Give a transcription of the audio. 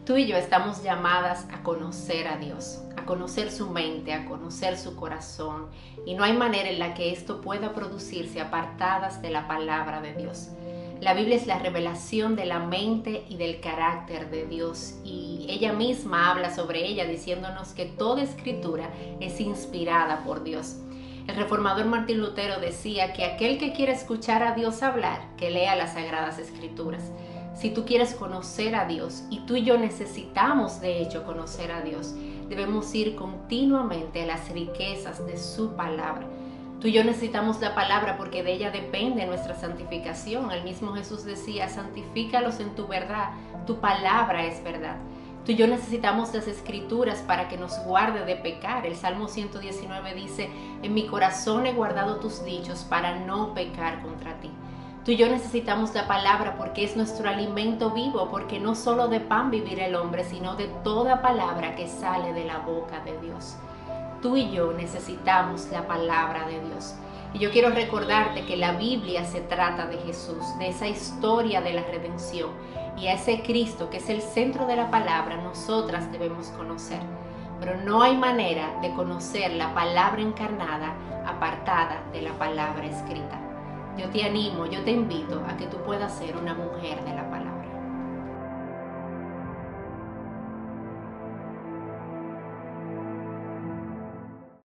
Tú y yo estamos llamadas a conocer a Dios, a conocer su mente, a conocer su corazón, y no hay manera en la que esto pueda producirse apartadas de la palabra de Dios. La Biblia es la revelación de la mente y del carácter de Dios, y ella misma habla sobre ella diciéndonos que toda escritura es inspirada por Dios. El reformador Martín Lutero decía que aquel que quiere escuchar a Dios hablar, que lea las Sagradas Escrituras. Si tú quieres conocer a Dios, y tú y yo necesitamos de hecho conocer a Dios, debemos ir continuamente a las riquezas de su palabra. Tú y yo necesitamos la palabra porque de ella depende nuestra santificación. El mismo Jesús decía: santifícalos en tu verdad, tu palabra es verdad. Tú y yo necesitamos las escrituras para que nos guarde de pecar. El Salmo 119 dice: en mi corazón he guardado tus dichos para no pecar contra ti. Tú y yo necesitamos la palabra porque es nuestro alimento vivo, porque no solo de pan vivirá el hombre, sino de toda palabra que sale de la boca de Dios. Tú y yo necesitamos la palabra de Dios. Y yo quiero recordarte que la Biblia se trata de Jesús, de esa historia de la redención, y a ese Cristo que es el centro de la palabra nosotras debemos conocer. Pero no hay manera de conocer la palabra encarnada apartada de la palabra escrita. Yo te animo, yo te invito a que tú puedas ser una mujer de la palabra.